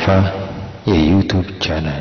የዩቲዩብ ቻናል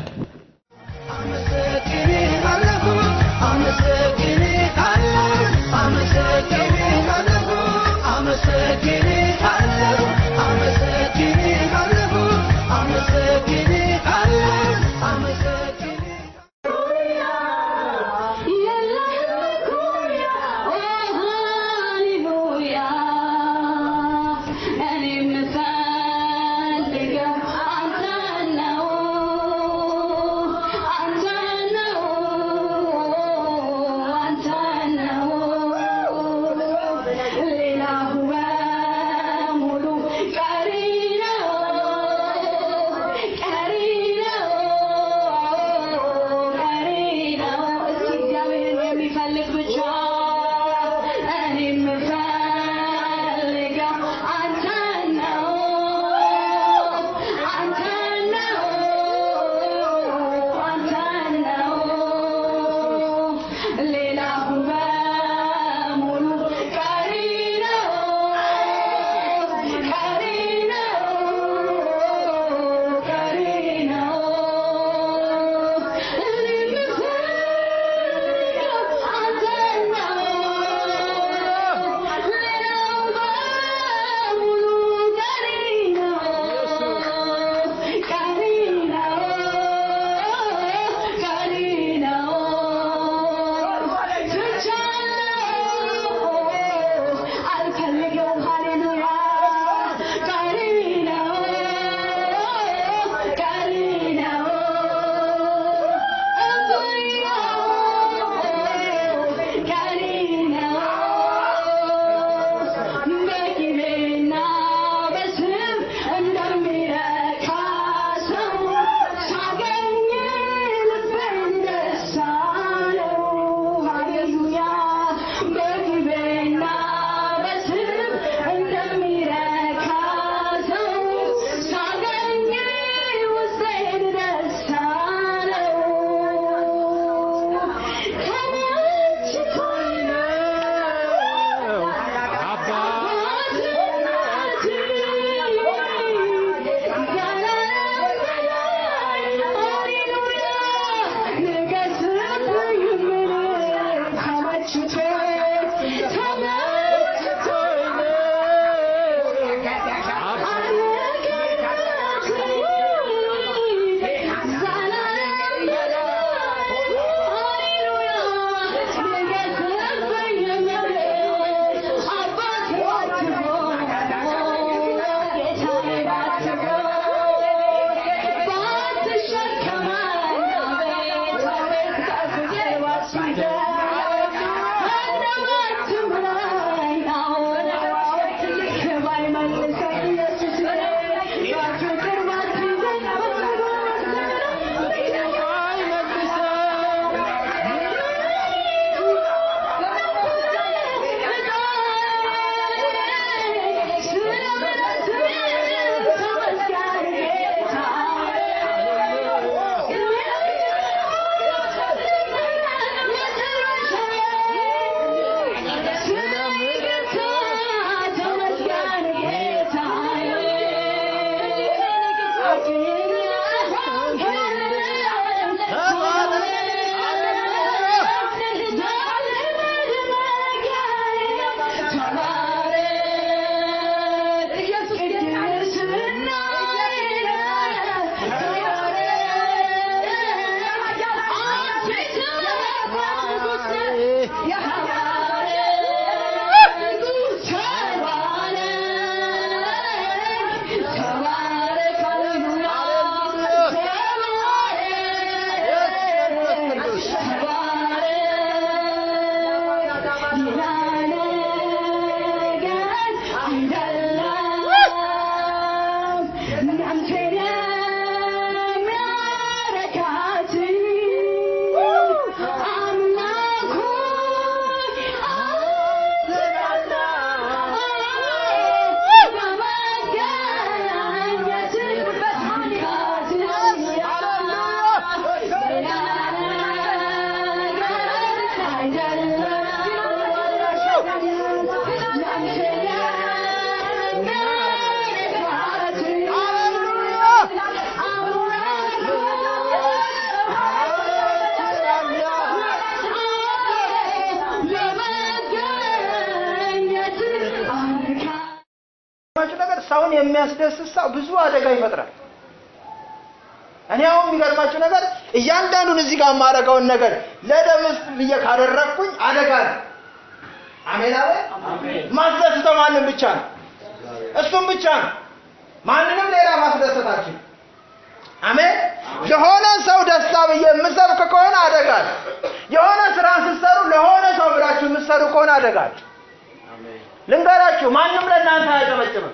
የሚያስደስት ሰው ብዙ አደጋ ይፈጥራል። እኔ አሁን የሚገርማችሁ ነገር እያንዳንዱን እዚህ ጋር ማረጋውን ነገር ለደምስ ብዬ ካደረኩኝ አደጋ ነው። አሜን አሜን። ማስደስተው ማንንም ብቻ ነው፣ እሱም ብቻ ነው። ማንንም ሌላ ማስደሰታችን አሜን። የሆነ ሰው ደስታ ብዬ የምሰብክ ከሆነ አደጋ ነው። የሆነ ስራን ስትሰሩ ለሆነ ሰው ብላችሁ የምትሰሩ ከሆነ አደጋ ነው። አሜን። ልንገራችሁ ማንንም ለእናንተ አያጨበጭብም።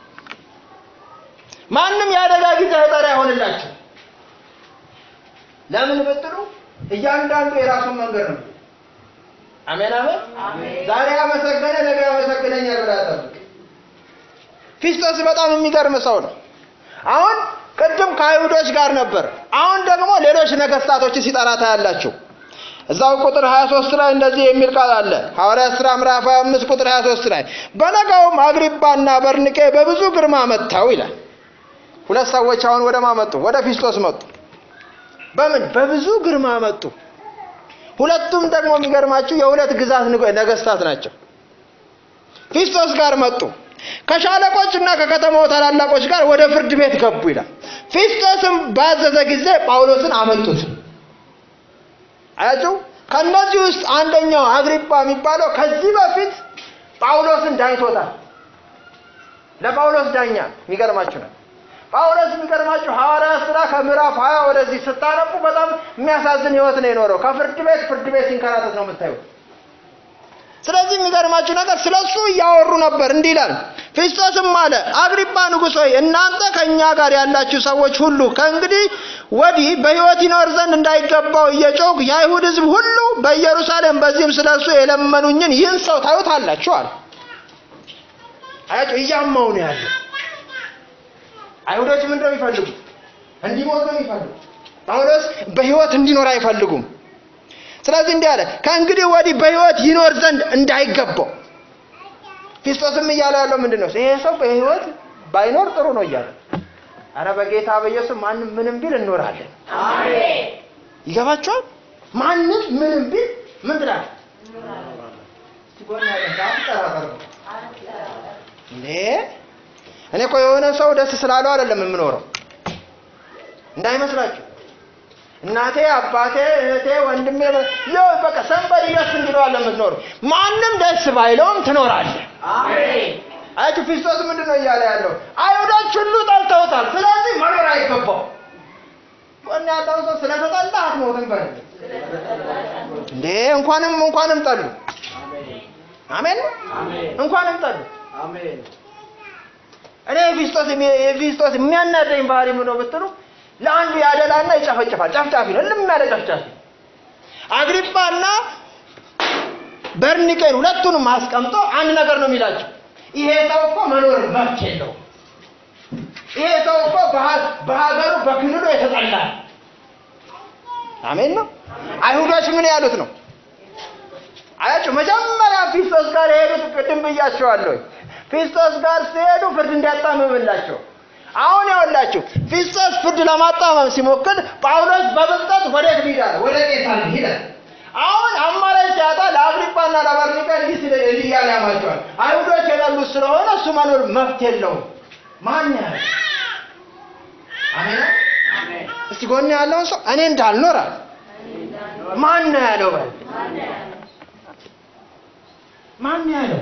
ማንንም ያደጋ ጊዜ አይጠራ ይሆንላችሁ። ለምን ብትሉ እያንዳንዱ የራሱን መንገድ ነው። አሜን አሜን። ዛሬ ያመሰገነ ነገ ያመሰግነኛል ብላ ጠብቅ። ፊስጦስ በጣም የሚገርም ሰው ነው። አሁን ቅድም ከአይሁዶች ጋር ነበር፣ አሁን ደግሞ ሌሎች ነገስታቶችን ሲጠራ ታያላችሁ። እዛው ቁጥር 23 ላይ እንደዚህ የሚል ቃል አለ። ሐዋርያት ሥራ ምዕራፍ 25 ቁጥር 23 ላይ በነጋውም አግሪጳና በርኒቄ በብዙ ግርማ መጥተው ይላል። ሁለት ሰዎች አሁን ወደ ማመጡ ወደ ፊስጦስ መጡ። በምን በብዙ ግርማ መጡ። ሁለቱም ደግሞ የሚገርማችሁ የሁለት ግዛት ነገስታት ናቸው። ፊስጦስ ጋር መጡ። ከሻለቆችና ከከተማው ታላላቆች ጋር ወደ ፍርድ ቤት ገቡ ይላል። ፊስጦስም ባዘዘ ጊዜ ጳውሎስን አመጡት። አያችሁ፣ ከነዚህ ውስጥ አንደኛው አግሪጳ የሚባለው ከዚህ በፊት ጳውሎስን ዳኝቶታል። ለጳውሎስ ዳኛ የሚገርማችሁ ነው። ጳውሎስ የሚገርማችሁ ሐዋርያት ሥራ ከምዕራፍ 20 ወደዚህ ስታነቡ በጣም የሚያሳዝን ህይወት ነው የኖረው። ከፍርድ ቤት ሲንከራተት ነው የምታዩት። ስለዚህ የሚገርማችሁ ነገር ስለሱ እያወሩ ነበር። እንዲህ ይላል፣ ፊስጦስም አለ አግሪጳ ንጉሥ ሆይ እናንተ ከኛ ጋር ያላችሁ ሰዎች ሁሉ ከእንግዲህ ወዲህ በሕይወት ይኖር ዘንድ እንዳይገባው እየጮሁ የአይሁድ ሕዝብ ሁሉ በኢየሩሳሌም በዚህም ስለሱ የለመኑኝን ይህን ሰው ታዩታላችሁ አለ። አያችሁ፣ እያማው ነው ያለው። አይሁዶች ምንድነው የሚፈልጉት? እንዲሞት ነው የሚፈልጉት። ጳውሎስ በሕይወት እንዲኖር አይፈልጉም። ስለዚህ እንዲህ አለ፣ ከእንግዲህ ወዲህ በሕይወት ይኖር ዘንድ እንዳይገባው። ፊስጦስም እያለ ያለው ምንድነው? ይሄ ሰው በሕይወት ባይኖር ጥሩ ነው እያለ። አረ በጌታ በኢየሱስ ማንም ምንም ቢል እንኖራለን። አሜን። ይገባችኋል? ማንም ምንም ቢል ምን ትላለህ? እኔ እኮ የሆነ ሰው ደስ ስላለው አይደለም የምኖረው እንዳይመስላችሁ። እናቴ አባቴ እህቴ ወንድሜ ያው በቃ ሰንበሪ ደስ እንዲለው አለ የምትኖረው። ማንም ደስ ባይለውም ትኖራለህ። አሜን። አያችሁ፣ ፊስጦስ ምንድነው እያለ ያለው? አይሁዶች ሁሉ ጠልተውታል፣ ስለዚህ መኖር አይገባው። ወና ያለው ሰው ስለተጠላ አትሞትም በል እንዴ! እንኳንም ጠሉ። አሜን አሜን። እንኳንም ጠሉ። አሜን። እኔ ፊስጦስ የሚያናደኝ ባህሪ ምን ነው ብትሉ ለአንዱ ያደላና ይጨፈጭፋል። ጨፍጫፊ ነው፣ ልም ያለ ጨፍጫፊ። አግሪጳና በርኒቄን ሁለቱንም አስቀምጦ አንድ ነገር ነው የሚላቸው። ይሄ ሰው እኮ መኖር መብት የለውም። ይሄ ሰው እኮ በሀገሩ በክልሉ የተጠላ። አሜን ነው። አይሁዶች ምን ያሉት ነው? አያችሁ፣ መጀመሪያ ፊስጦስ ጋር የሄዱት ቅድም ብያቸዋለሁ። ፊስጦስ ጋር ሲሄዱ ፍርድ እንዲያጣምምላቸው። አሁን ያወላችሁ ፊስጦስ ፍርድ ለማጣመም ሲሞክር ጳውሎስ በብልጠት ወዴት ሄዳል? ወደ ቄሳር ሄዳል። አሁን አማራጭ ሲያጣ ለአግሪጳና ለበርኒቄ እንዲህ እያለ ያማቸዋል። አይሁዶች የጠሉት ስለሆነ እሱ መኖር መብት የለውም። ማን ያለ? አሜን አሜን። እስቲ ጎን ያለውን ሰው እኔ እንዳልኖር አለ። ማን ነው ያለው? በል ማን ያለው?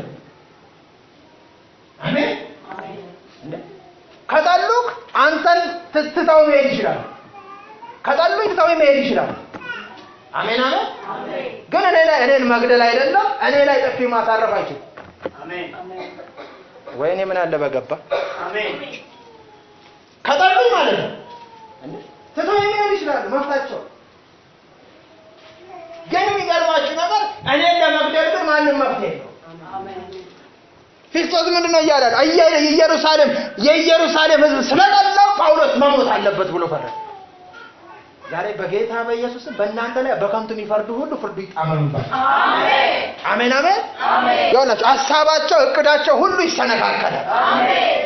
አሜን አሜን። ከጠሉክ አንተን ትተው መሄድ ይችላል። ከጠሉኝ ትተው መሄድ ይችላል። አሜን አሜን። ግን እኔን መግደል አይደለም፣ እኔ ላይ ጥፊ ማሳረፍ አይችልም። አሜን አሜን። ወይኔ ምን አለ በገባ። አሜን። ከጠሉኝ ማለት ነው ትተው መሄድ ይችላል፣ መፍታቸው። ግን የሚገርማችሁ ነገር እኔን ለመግደል ግን ማንም መፍትሄ የለውም። አሜን። ፊስጦስ ምንድነው እያለ የኢየሩሳሌም ሕዝብ ስለጠላው ጳውሎስ መሞት አለበት ብሎ ፈረደ። ዛሬ በጌታ በኢየሱስ በእናንተ ላይ በከንቱ የሚፈርዱ ሁሉ ፍርዱ ይጣመምባቸው። አሜን አሜን አሜን አሜን። ያውላችሁ ሐሳባቸው እቅዳቸው ሁሉ ይሰነካከላል። አሜን።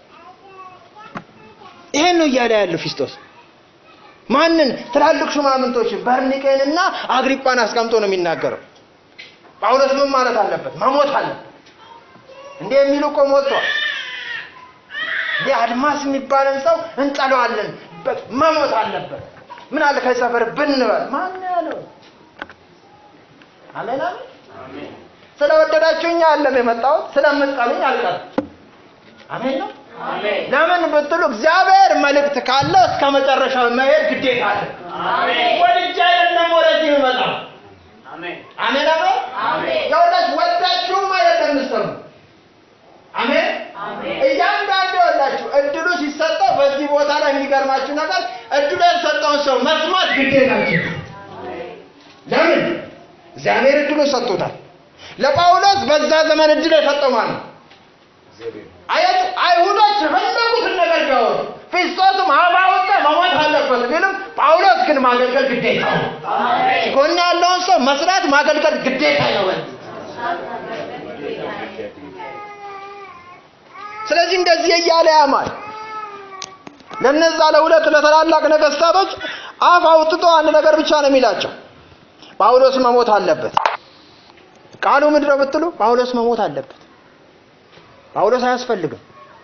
ይሄን ነው እያለ ያለው ፊስጦስ። ማንን? ትላልቅ ሹማምንቶችን በርኒቄንና አግሪጳን አስቀምጦ ነው የሚናገረው። ጳውሎስ ምን ማለት አለበት? መሞት አለበት። እንዴ የሚሉ እኮ ሞቷል። አድማስ የሚባልን ሰው እንጠለዋለን መሞት አለበት ምን አለ ከሰፈር ብንበል ማን ያለው አሜን አሜን ስለወደዳችሁኝ አይደለም የመጣው ስለምትጠሉኝ አልቀርም አሜን ነው አሜን ለምን ብትሉ እግዚአብሔር መልእክት ካለ እስከ መጨረሻው መሄድ ግዴታ አለ አሜን ወልጅ አይደለም ወደዚህ ይመጣው አሜን አሜን አሜን ወዳችሁ አይደለም ምስተው አሜን አሜን እያንዳንዱ ወዳችሁ እድሉ ሲሰጠው በዚህ ቦታ ላይ የሚገርማችሁ ነገር እድሉ የተሰጠውን ሰው መስማት ግዴታችሁ አሜን ለምን እግዚአብሔር እድሉ ሰጥቶታል ለጳውሎስ በዛ ዘመን እድል የሰጠው ማን ነው አይሁዶች ፈለጉት ነገር ቢያወሩ ፊስጦስም አባወጣ መሞት አለበት ቢልም ጳውሎስ ግን ማገልገል ግዴታ ነው አሜን ጎን ያለውን ሰው መስራት ማገልገል ግዴታ ነው ስለዚህ እንደዚህ እያለ ያማል ለነዛ ለሁለት ለተላላቅ ነገስታቶች አፍ አውጥቶ አንድ ነገር ብቻ ነው የሚላቸው ጳውሎስ መሞት አለበት ቃሉ ምንድነው ብትሉ ጳውሎስ መሞት አለበት ጳውሎስ አያስፈልግም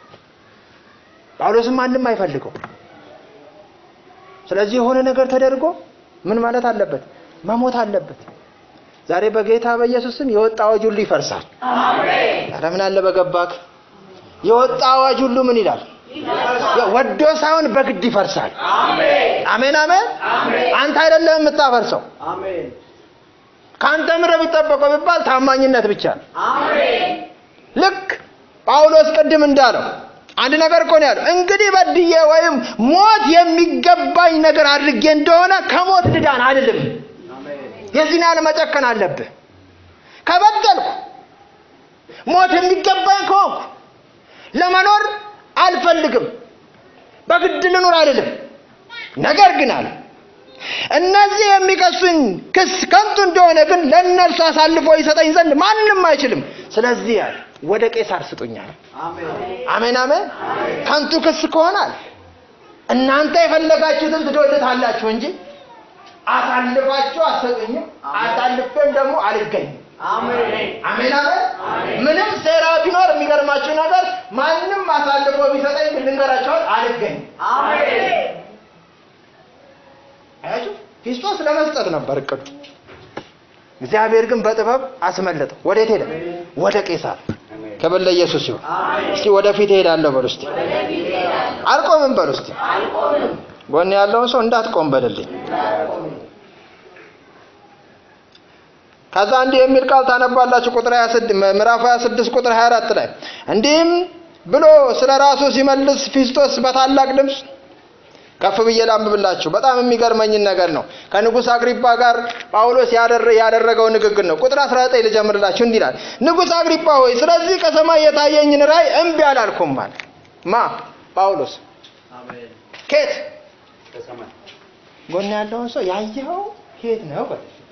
ጳውሎስም ማንንም አይፈልገው ስለዚህ የሆነ ነገር ተደርጎ ምን ማለት አለበት መሞት አለበት ዛሬ በጌታ በኢየሱስ ስም የወጣ አዋጅ ሁሉ ይፈርሳል አሜን አረ ምን አለ በገባክ የወጣ አዋጅ ሁሉ ምን ይላል ወዶ ሳይሆን በግድ ይፈርሳል አሜን አሜን አሜን አንተ አይደለም የምታፈርሰው አሜን ካንተ ምረብ ይጠበቀው ቢባል ታማኝነት ብቻ ነው አሜን ልክ ጳውሎስ ቀድም እንዳለው አንድ ነገር እኮ ነው ያለው እንግዲህ በድዬ ወይም ሞት የሚገባኝ ነገር አድርጌ እንደሆነ ከሞት ልዳን አይደለም አሜን የዚህን ያለ መጨከን አለብህ ከበደልኩ ሞት የሚገባኝ ከሆንኩ ለመኖር አልፈልግም በግድ ልኖር አይደለም ነገር ግን አለ እነዚህ የሚከሱኝ ክስ ከንቱ እንደሆነ ግን ለነርሱ አሳልፎ ይሰጠኝ ዘንድ ማንንም አይችልም ስለዚህ ያለ ወደ ቄሳር ስጡኛል አሜን አሜን አሜን ከንቱ ክስ ከሆናል እናንተ የፈለጋችሁትን ትዶልታላችሁ እንጂ አሳልፋችሁ አሰጡኝም አሳልፈም ደግሞ አልገኝም አሜን አሜን አሜን ምንም ሴራ ቢኖር የሚገርማችሁ ነገር ማንንም አሳልፎ ቢሰጠኝ ልንገራችሁ አልገኝም አሜን አያችሁ ፊስጦስ ለመስጠት ነበር እቅዱ እግዚአብሔር ግን በጥበብ አስመለጠው ወዴት ሄደ ወደ ቄሳር ከበለ ኢየሱስ ይሁን እስቲ ወደፊት ሄዳለሁ በሉ እስቲ አልቆምም በሉ እስቲ አልቆምም ጎን ያለውን ሰው እንዳትቆም በልልኝ ከዛ እንዲህ የሚል ቃል ታነባላችሁ ቁጥር 26 ምዕራፍ 26 ቁጥር 24 ላይ እንዲህም ብሎ ስለራሱ ሲመልስ ፊስጦስ በታላቅ ድምጽ ከፍ ብዬ ላንብብላችሁ በጣም የሚገርመኝ ነገር ነው ከንጉስ አግሪጳ ጋር ጳውሎስ ያደረገው ንግግር ነው ቁጥር 19 ልጀምርላችሁ እንዲህ ይላል ንጉስ አግሪጳ ሆይ ስለዚህ ከሰማይ የታየኝን ራእይ እምቢ አላልኩም ማለት ጳውሎስ አሜን ከየት ከሰማይ ጎን ያለውን ሰው ያየኸው ከየት ነው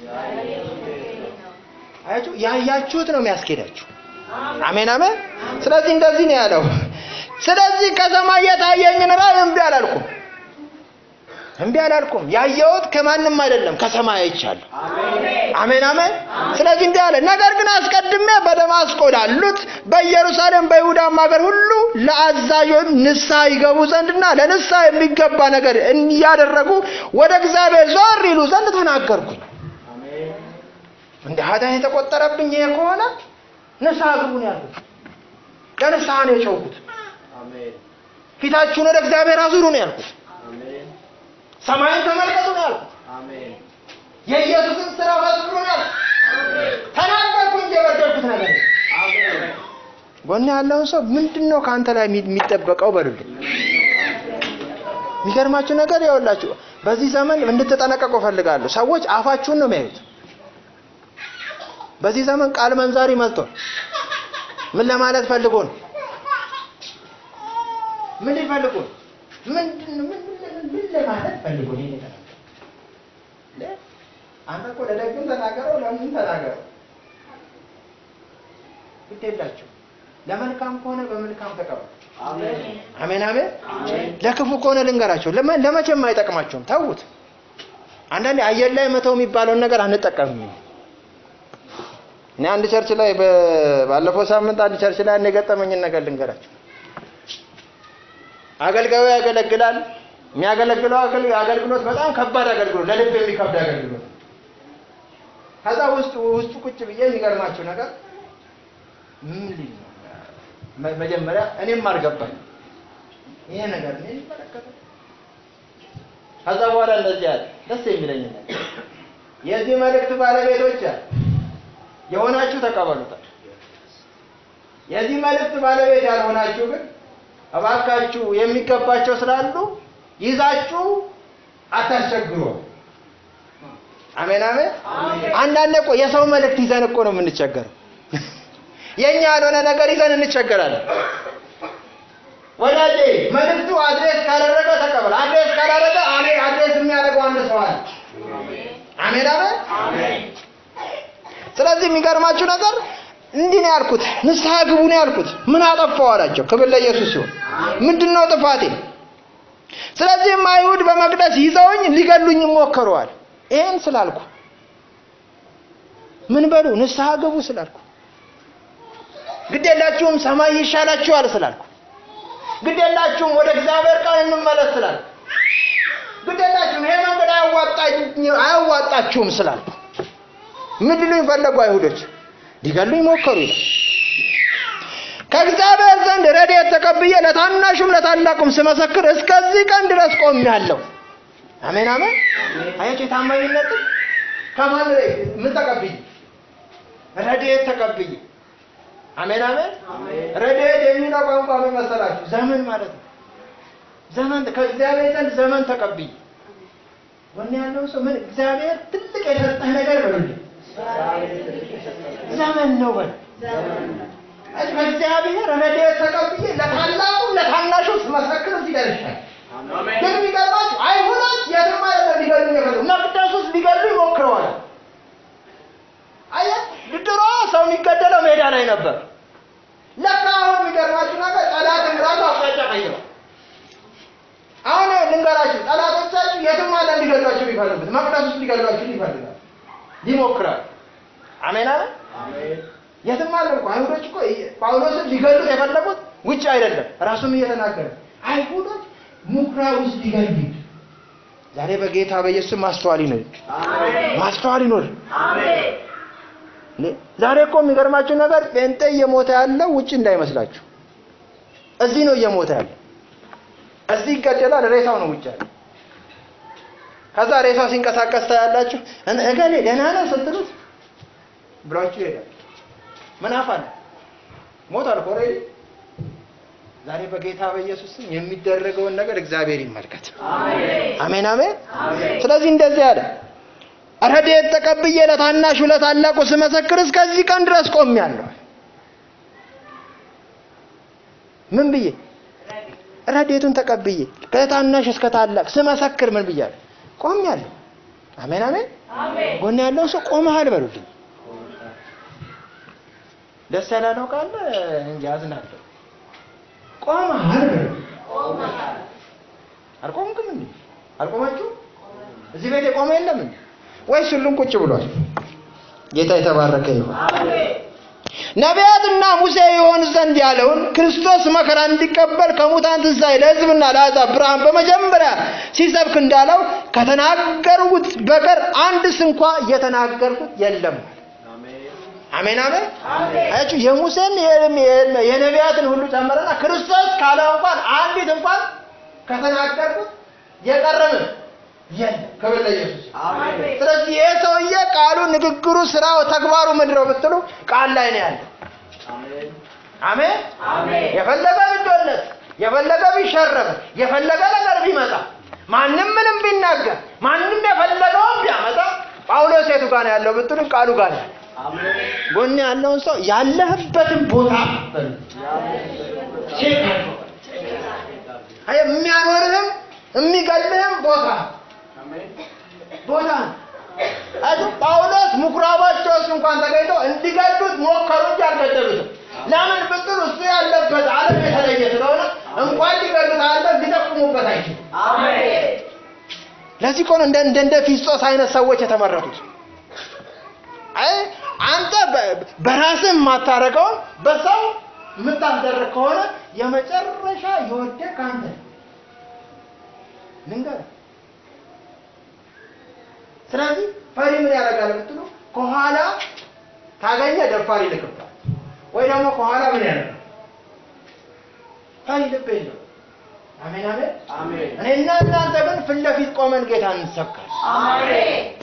አያችሁ ያያችሁት ነው የሚያስኬዳችሁ አሜን አሜን ስለዚህ እንደዚህ ነው ያለው ስለዚህ ከሰማይ የታየኝን ራእይ እምቢ አላልኩም ያየሁት ከማንም አይደለም ከሰማይ አይቻለሁ አሜን አሜን ስለዚህ እንዲህ አለ ነገር ግን አስቀድሜ በደማስቆ ላሉት በኢየሩሳሌም በይሁዳም ሀገር ሁሉ ለአዛዦች ንስሐ ይገቡ ዘንድና ለንስሐ የሚገባ ነገር እንዲያደርጉ ወደ እግዚአብሔር ዞር ይሉ ዘንድ ተናገርኩኝ አሜን እንደ ኃጢአት የተቆጠረብኝ ከሆነ ንስሐ ግቡ ነው ያልኩት ለንስሐ ነው የጮኩት አሜን ፊታችሁን ወደ እግዚአብሔር አዙሩ ነው ያልኩት አሜን ሰማይን ተመልከቱ ነው ያልኩት አሜን የኢየሱስን ስራ መስክሩ ነው ያልኩት አሜን ተናገርኩኝ የበደልኩት ነገር አሜን ጎን ያለውን ሰው ምንድነው ካንተ ላይ የሚጠበቀው በሉልኝ የሚገርማችሁ ነገር ያውላችሁ በዚህ ዘመን እንድትጠነቀቁ ፈልጋለሁ ሰዎች አፋችሁን ነው የሚያዩት በዚህ ዘመን ቃል መንዛሪ መልቶ ምን ለማለት ፈልጎ ነው ምን ይፈልጉ ምን ለማለት ፈልጎ ነው ይሄ አንተ እኮ ለደግም ተናገረው ለምን ተናገረው ይደላችሁ ለመልካም ከሆነ በመልካም ተቀበሉ አሜን አሜን አሜን ለክፉ ከሆነ ልንገራቸው ለመቼም አይጠቅማቸውም ተውት አንዳንዴ አየር ላይ መተው የሚባለውን ነገር አንጠቀምም እኔ አንድ ቸርች ላይ ባለፈው ሳምንት አንድ ቸርች ላይ እንደገጠመኝ ነገር ልንገራቸው አገልጋዩ ያገለግላል። የሚያገለግለው አገልግሎት በጣም ከባድ አገልግሎት፣ ለልብ የሚከብድ አገልግሎት። ከዛ ውስጡ ቁጭ ብዬ የሚገርማችሁ ነገር መጀመሪያ እኔም አልገባኝ ይሄ ነገር እኔን ይመለከታል። ከዛ በኋላ እንደዚህ ያለ ደስ የሚለኝ ነገር የዚህ መልእክት ባለቤቶች የሆናችሁ ተቀበሉታል። የዚህ መልእክት ባለቤት ያልሆናችሁ ግን እባካችሁ የሚገባቸው ስላሉ ይዛችሁ አታስቸግሩ። አሜን አሜን። አንዳንዴ እኮ የሰው መልእክት ይዘን እኮ ነው የምንቸገረው። የኛ ያልሆነ ነገር ይዘን እንቸገራለን። ወዳጄ መልእክቱ አድሬስ ካደረገ ተቀበል። አድሬስ ካላደረገ አድሬስ የሚያደርገው አንድ ሰው አለ። አሜን አሜን። ስለዚህ የሚገርማችሁ ነገር እንዲህ ነው ያልኩት፣ ንስሐ ግቡ ነው ያልኩት። ምን አጠፋው አላቸው። ክብር ለኢየሱስ ይሁን። ምንድነው ጥፋቴ? ስለዚህ አይሁድ በመቅደስ ይዘውኝ ሊገሉኝ ሞከሩዋል። ይሄን ስላልኩ ምን በሉ ንስሐ ግቡ ስላልኩ፣ ግዴላችሁም ሰማይ ይሻላችኋል ስላልኩ፣ ግዴላችሁም ወደ እግዚአብሔር ቃል እንመለስ ስላልኩ፣ ግዴላችሁም ይሄ መንገድ አያዋጣችሁም ስላልኩ ምን ሊሉኝ ፈለጉ አይሁዶች? ሊገሉኝ ሞከሩ ይላል። ከእግዚአብሔር ዘንድ ረድኤት ተቀብዬ ለታናሹም ለታላቁም ስመሰክር እስከዚህ ቀን ድረስ ቆሜያለሁ። አሜን አሜን። አያችሁ ታማኝነት ከማን ምን ተቀብዬ? ረድኤት ተቀብዬ። አሜን አሜን። ረድኤት የሚለው ቋንቋ ምን መሰላችሁ? ዘመን ማለት ነው። ዘመን ከእግዚአብሔር ዘንድ ዘመን ተቀብዬ። ወኔ ያለው ሰው ምን እግዚአብሔር ትልቅ የሰጠህ ነገር በሉልኝ ዘመን ነው በል። እግዚአብሔር ረድኤት ተቀብዬ ለታላቁ ለታናሹ ስመሰክር እዚህ ደርሻለሁ። ግን የሚገርማችሁ አይሁዶች የትም አይደለም ሊገሉኝ የፈለጉት፣ መቅደስ ውስጥ ሊገሉኝ ሞክረዋል። አየህ ድሮ ሰው የሚገደለው ሜዳ ላይ ነበር። ለካ አሁን የሚገርማችሁ ነገር ጠላትም ራሱ አቅጣጫ ቀይሯል። አሁን ልንገራችሁ፣ ጠላቶቻችሁ የትም አይደለም ሊገሏችሁ ቢፈልጉት፣ መቅደስ ውስጥ ሊገሏችሁ ይፈልጋል፣ ይሞክራል። አሜን አሜን። የትም አይደለም እኮ አይሁዶች እኮ ጳውሎስን ሊገሉት የፈለጉት ውጭ አይደለም፣ ራሱም እየተናገረ አይሁዶች ምኩራብ ውስጥ ሊገሉት። ዛሬ በጌታ በኢየሱስ ማስተዋል ይኖር። አሜን። ማስተዋል ይኖር። አሜን። ዛሬ እኮ የሚገርማችሁ ነገር ጴንጤ እየሞተ ያለው ውጭ እንዳይመስላችሁ፣ እዚህ ነው እየሞተ ያለው። እዚህ ይገደላል፣ ሬሳው ነው ውጭ ያለው። ከዛ ሬሳው ሲንቀሳቀስ ታያላችሁ። እገሌ ደህና ነው ስትሉት ብላችሁ ይሄዳል። ምን አፋለ ሞታል ኦሬዲ። ዛሬ በጌታ በኢየሱስ ስም የሚደረገውን ነገር እግዚአብሔር ይመልከት። አሜን አሜን አሜን። ስለዚህ እንደዚህ አለ፣ ረድኤት ተቀብዬ ለታናሹ ለታላቁ ስመሰክር እስከዚህ ቀን ድረስ ቆሜያለሁ። ምን ብዬ? ረድኤቱን ተቀብዬ ከታናሽ እስከ ታላቅ ስመሰክር ምን ብያለሁ? ቆሜያለሁ። አሜን አሜን አሜን። ጎን ያለው ሰው ቆመሃል በሉልኝ። ደስ ያላለው ካለ እንጂ አዝናለሁ። ቆመሃል በሉልኝ። ቆመሃል። አልቆምክም እንዴ? አልቆማችሁ? እዚህ ቤት የቆመ የለም እንዴ? ወይስ ሁሉም ቁጭ ብሏል? ጌታ የተባረከ ይሁን። አሜን። ነቢያትና ሙሴ ይሆን ዘንድ ያለውን ክርስቶስ መከራ እንዲቀበል ከሙታን ትንሣኤ ለሕዝብና ለአሕዛብ ብርሃን በመጀመሪያ ሲሰብክ እንዳለው ከተናገሩት በቀር አንድስ እንኳ የተናገርኩት የለም። አሜን አሜን። አያችሁ የሙሴን የነቢያትን ሁሉ ጨመረና ክርስቶስ ካለው እንኳን አንዲት እንኳን ከተናገርኩት የቀረም የለም። ክብር ለኢየሱስ። አሜን። ስለዚህ ይሄ ሰውዬ ቃሉ፣ ንግግሩ፣ ስራው፣ ተግባሩ ምንድነው ብትሉ ቃል ላይ ነው ያለው። አሜን አሜን አሜን። የፈለገ ቢዶለት፣ የፈለገ ቢሸረብ፣ የፈለገ ነገር ቢመጣ፣ ማንንም ምንም ቢናገር፣ ማንንም የፈለገውን ቢያመጣ ጳውሎስ የቱ ጋር ነው ያለው ብትሉ ቃሉ ጋር ነው። አሜን። ጎን ያለውን ሰው ያለህበትን ቦታ የሚያኖርህም የሚገልህም ቦታ ቦታ አቶ ጳውሎስ ምኩራባቸው እንኳን ተገኝተው እንዲገሉት ሞከሩ እንጂ አልገደሉትም። ለምን ብትሉ እሱ ያለበት ዓለም የተለየ ስለሆነ እንኳን ሊገሉት አለ ሊጠቁሙበት አይችልም። አሜን። ለዚህ እኮ ነው እንደ ፊስጦስ አይነት ሰዎች የተመረጡት። አንተ በራስህ ማታረቀው በሰው የምታደርግ ከሆነ የመጨረሻ ይወደቅ አንተ ልንገር ስለዚህ ፈሪ ምን ያደርጋል ብትሉ ከኋላ ታገኘ ደፋር ይልክባል ወይ ደግሞ ከኋላ ምን ያደርጋል ፈሪ ልብ የለው አሜን አሜን አሜን እኔና እናንተ ግን ፊት ለፊት ቆመን ጌታን እንሰብካለን አሜን